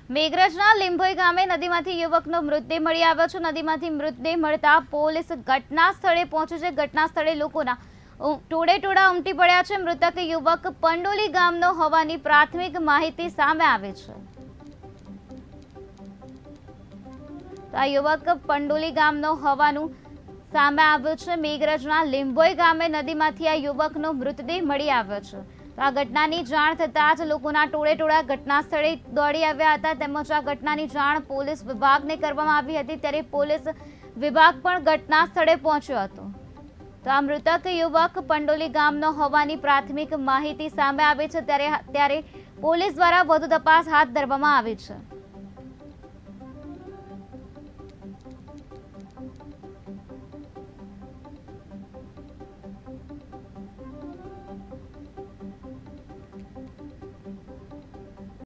મેઘરજના લીંભોઈ ગામે નદીમાંથી યુવકનો મૃતદેહ મળી આવ્યો છે। નદીમાંથી મૃતદેહ મળતા પોલીસ ઘટના સ્થળે પહોંચી છે। ઘટના સ્થળે લોકોના ટોળે ઉમટી પડ્યા છે। મૃતક યુવક પંડોલી ગામનો હોવાની પ્રાથમિક માહિતી સામે આવી છે। તો આ યુવક પંડોલી ગામનો હોવાનું સામે આવ્યું છે। મેઘરજના લીંભોઈ ગામે નદીમાંથી આ યુવકનો મૃતદેહ મળી આવ્યો છે। આ ઘટનાની જાણ થતાં જ લોકોના ટોળે ઘટના સ્થળે દોડી આવ્યા હતા। તેમજ આ ઘટનાની જાણ પોલીસ વિભાગને કરવામાં આવી હતી, ત્યારે પોલીસ વિભાગ પણ ઘટના સ્થળે પહોંચ્યો હતો। તો આ મૃતક યુવક પંડોલી ગામનો હોવાની પ્રાથમિક માહિતી સામે આવી છે, ત્યારે પોલીસ દ્વારા વધુ તપાસ હાથ ધરવામાં આવી છે।